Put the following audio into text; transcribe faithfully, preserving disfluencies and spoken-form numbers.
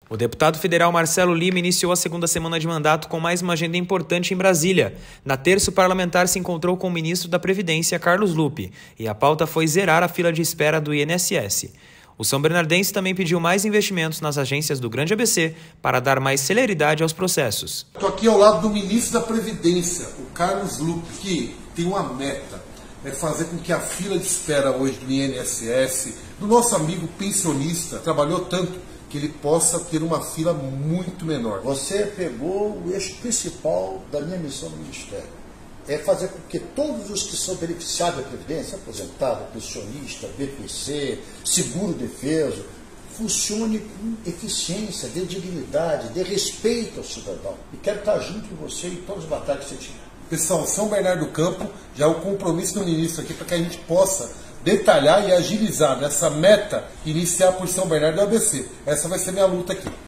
O deputado federal Marcelo Lima iniciou a segunda semana de mandato com mais uma agenda importante em Brasília. Na terça, o parlamentar se encontrou com o ministro da Previdência, Carlos Lupe, e a pauta foi zerar a fila de espera do I N S S. O são bernardense também pediu mais investimentos nas agências do Grande A B C para dar mais celeridade aos processos. Estou aqui ao lado do ministro da Previdência, o Carlos Lupe, que tem uma meta, é fazer com que a fila de espera hoje do I N S S, do nosso amigo pensionista, trabalhou tanto, que ele possa ter uma fila muito menor. Você pegou o eixo principal da minha missão no Ministério. É fazer com que todos os que são beneficiados da Previdência, aposentado, pensionista, B P C, seguro-defeso, funcione com eficiência, dê dignidade, dê respeito ao cidadão. E quero estar junto com você em todas as batalhas que você tiver. Pessoal, São Bernardo do Campo já é o compromisso do ministro aqui para que a gente possa detalhar e agilizar nessa meta iniciar por São Bernardo do A B C. Essa vai ser minha luta aqui.